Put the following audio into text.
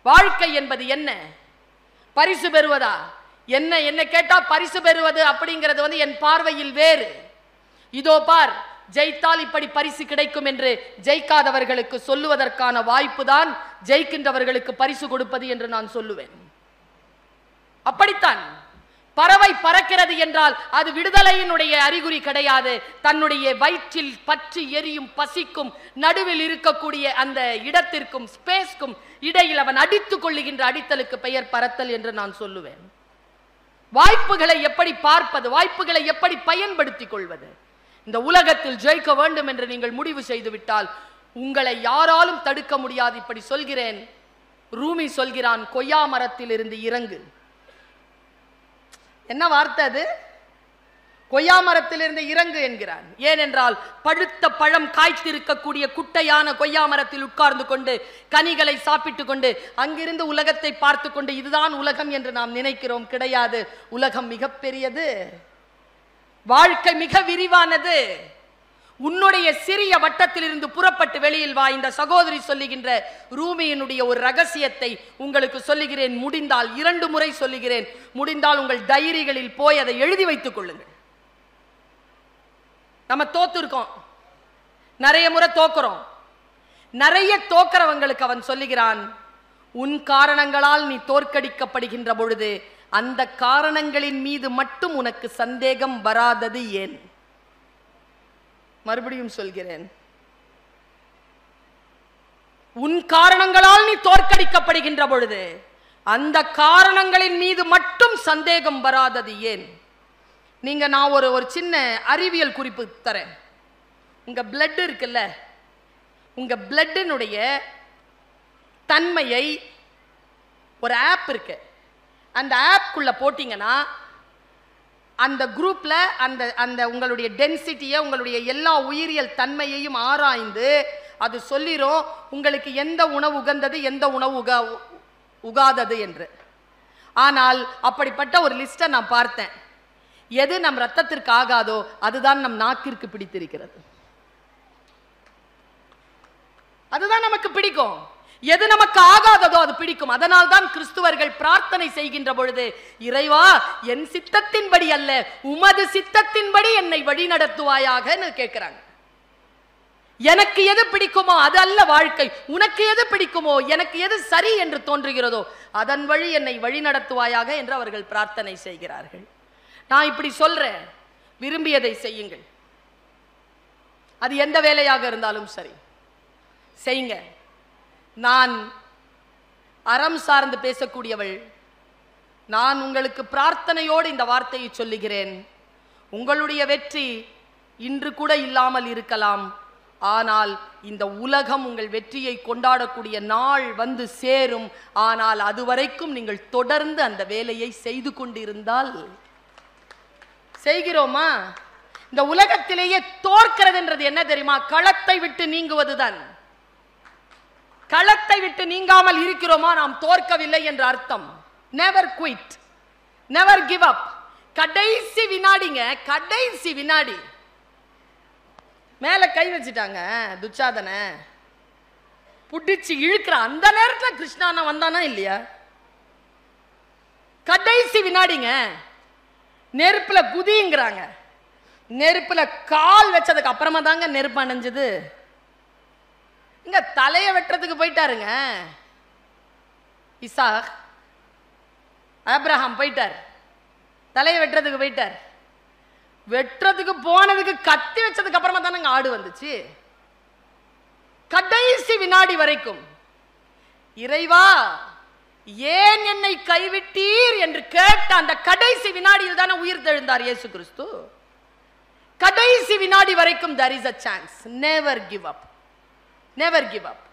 வாழ்க்கை என்பது என்ன? பரிசு பெறுவதா? என்ன கேட்டா பரிசு பெறுவது அப்படிங்கிறது என் பார்வையில் வேறு. இதோ பார், ஜெயித்தால் இப்படி பரிசு கிடைக்கும் என்று ஜெயிக்காதவர்களுக்கு சொல்லுவதற்கான வாய்ப்பு தான் ஜெயிக்கின்றவர்களுக்கு பரிசு கொடுப்பது என்று நான் சொல்லுவேன். அப்படித்தான் பறவை பறக்கிறது என்றால் அது விடுதலையினுடைய அறிகுறி கிடையாது. தன்னுடைய வயிற்றில் பற்றி எரியும் பசிக்கும் நடுவில் இருக்கக்கூடிய அந்த இடத்திற்கும் ஸ்பேஸ்க்கும் இடையில் அவன் அடித்துக் கொள்ளுகின்ற அடித்தலுக்கு பெயர் பறத்தல் என்று நான் சொல்லுவேன். வாய்ப்புகளை எப்படி பார்ப்பது, வாய்ப்புகளை எப்படி பயன்படுத்திக் கொள்வது? இந்த உலகத்தில் ஜெயிக்க வேண்டும் என்று நீங்கள் முடிவு செய்துவிட்டால் உங்களை யாராலும் தடுக்க முடியாது. இப்படி சொல்கிறேன், ரூமி சொல்கிறான், கொய்யா மரத்தில் இருந்து இறங்கு. என்ன வார்த்தை அது? கொய்யா மரத்திலிருந்து இறங்கு என்கிறான். ஏனென்றால் பழுத்த பழம் காய்த்திருக்கக்கூடிய குட்டையான கொய்யா மரத்தில் உட்கார்ந்து கொண்டு கனிகளை சாப்பிட்டு கொண்டு அங்கிருந்து உலகத்தை பார்த்து கொண்டு இதுதான் உலகம் என்று நாம் நினைக்கிறோம். கிடையாது. உலகம் மிகப்பெரியது, வாழ்க்கை மிக விரிவானது. உன்னுடைய சிறிய வட்டத்திலிருந்து புறப்பட்டு வெளியில் வா. இந்த சகோதரி சொல்லுகின்ற ரூமியினுடைய ஒரு ரகசியத்தை உங்களுக்கு சொல்லுகிறேன். முடிந்தால் 2 முறை சொல்லுகிறேன். முடிந்தால் உங்கள் டைரிகளில் போய் அதை எழுதி வைத்துக் கொள்ளுங்கள். நம்ம தோத்துருக்கோம், நிறைய முறை தோக்குறோம். நிறைய தோக்கிறவங்களுக்கு அவன் சொல்லுகிறான், உன் காரணங்களால் நீ தோற்கடிக்கப்படுகின்ற பொழுது அந்த காரணங்களின் மீது மட்டும் உனக்கு சந்தேகம் வராதது ஏன்? மறுபடியும் சொல்கிறேன், உன் காரணங்களால் நீ தோற்கடிக்கப்படுகின்ற பொழுது அந்த காரணங்களின் மீது மட்டும் சந்தேகம் வராதது ஏன்? நீங்க நான் ஒரு சின்ன அறிவியல் குறிப்பு தரேன். உங்க பிளட் இருக்குல்ல, உங்க பிளட்டினுடைய தன்மையை ஒரு ஆப் இருக்கு, அந்த ஆப்குள்ள போட்டீங்கன்னா அந்த குரூப்ல அந்த அந்த உங்களுடைய டென்சிட்டியை, உங்களுடைய எல்லா உயிரியல் தன்மையையும் ஆராய்ந்து அது சொல்லிரும் உங்களுக்கு எந்த உணவு உகந்தது, எந்த உணவு உகாதது என்று. ஆனால் அப்படிப்பட்ட ஒரு லிஸ்ட்டை நான் பார்த்தேன். எது நம் ரத்தத்திற்கு ஆகாதோ அதுதான் நம் நாக்கிற்கு பிடித்திருக்கிறது, அதுதான் நமக்கு பிடிக்கும். எது நமக்கு ஆகாததோ அது பிடிக்கும். அதனால் தான் கிறிஸ்துவர்கள் பிரார்த்தனை செய்கின்ற பொழுது, இறைவா என் சித்தத்தின்படி அல்ல உமது சித்தத்தின்படி என்னை வழி நடத்துவாயாக கேட்கிறாங்க. எனக்கு எது பிடிக்குமோ அது அல்ல வாழ்க்கை, உனக்கு எது பிடிக்குமோ, எனக்கு எது சரி என்று தோன்றுகிறதோ அதன் வழி என்னை வழி நடத்துவாயாக என்று அவர்கள் பிரார்த்தனை செய்கிறார்கள். நான் இப்படி சொல்றேன், விரும்பியதை செய்யுங்கள். அது எந்த வேலையாக இருந்தாலும் சரி செய்யுங்க. நான் அறம் சார்ந்து பேசக்கூடியவள். நான் உங்களுக்கு பிரார்த்தனையோடு இந்த வார்த்தையை சொல்லுகிறேன். உங்களுடைய வெற்றி இன்று கூட இல்லாமல் இருக்கலாம், ஆனால் இந்த உலகம் உங்கள் வெற்றியை கொண்டாடக்கூடிய நாள் வந்து சேரும். ஆனால் அதுவரைக்கும் நீங்கள் தொடர்ந்து அந்த வேலையை செய்து கொண்டிருந்தால், செய்கிறோமா? இந்த உலகத்திலேயே தோற்கிறது என்றது என்ன தெரியுமா? களத்தை விட்டு நீங்குவதுதான். களத்தை விட்டு நீங்காமல் இருக்கிறோமா, நாம் தோற்கவில்லை என்ற அர்த்தம். Never quit, never give up. கடைசி வினாடிங்க, கடைசி வினாடி மேல கை வச்சுட்டாங்க துச்சாதன புடிச்சு இழுக்கிற அந்த நேரத்தில் கிருஷ்ணானா வந்தானா இல்லையா? கடைசி வினாடிங்க, நெருப்புல குதிங்கிறாங்க. நெருப்புல கால் வச்சதுக்கு அப்புறமா தாங்க நெருப்பு அணைஞ்சது. இங்க தலையை வெட்டுறதுக்கு போயிட்டாருங்க இசாக், ஆபிரகாம் போயிட்டார், தலையை வெட்டுறதுக்கு போயிட்டார். வெட்டுறதுக்கு போனதுக்கு கத்தி வச்சதுக்கு அப்புறமா தானங்க ஆடு வந்துச்சு. கடைசி வினாடி வரைக்கும் இறைவா ஏன் என்னை கைவிட்டீர் என்று கேட்ட அந்த கடைசி வினாடியில் தானே உயிர் தெழுந்தார் இயேசு கிறிஸ்து. கடைசி வினாடி வரைக்கும் there is a chance. Never give up, never give up.